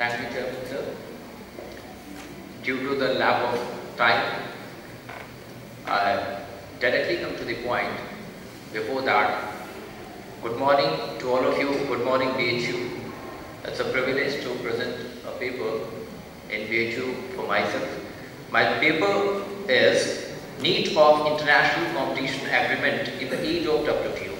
Thank you, Chairman, sir. Due to the lack of time, I directly come to the point. Before that, good morning to all of you. Good morning, BHU. It's a privilege to present a paper in BHU for myself. My paper is Need of International Competition Agreement in the Age of WTO.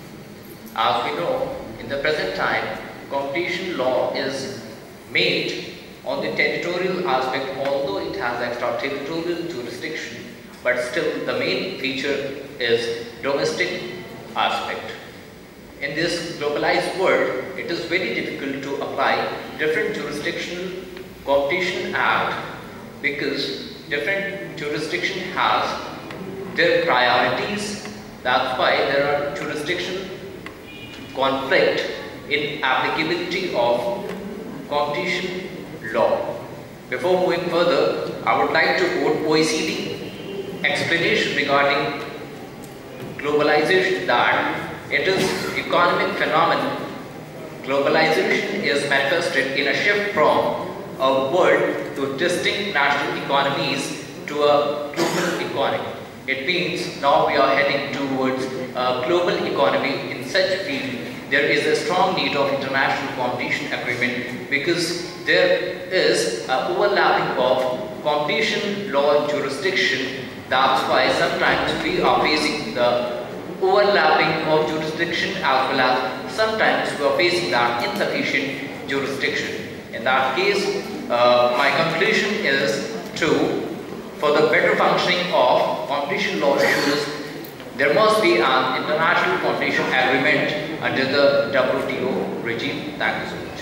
As we know, in the present time, competition law is made on the territorial aspect, although it has extraterritorial jurisdiction, but still the main feature is domestic aspect. In this globalized world, it is very difficult to apply different jurisdictional competition act because different jurisdiction has their priorities. That's why there are jurisdictional conflict in applicability of competition law. Before moving further, I would like to quote OECD explanation regarding globalization that it is economic phenomenon. Globalization is manifested in a shift from a world to distinct national economies to a global economy. It means now we are heading towards a global economy. In such field, there is a strong need of international competition agreement because there is an overlapping of competition law jurisdiction. That's why sometimes we are facing the overlapping of jurisdiction as well as sometimes we are facing that insufficient jurisdiction. In that case, my conclusion is for the better functioning of competition law issues, there must be an international competition agreement under the WTO regime. Thank you so much.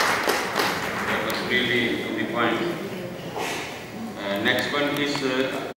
That was really to the point. Next one is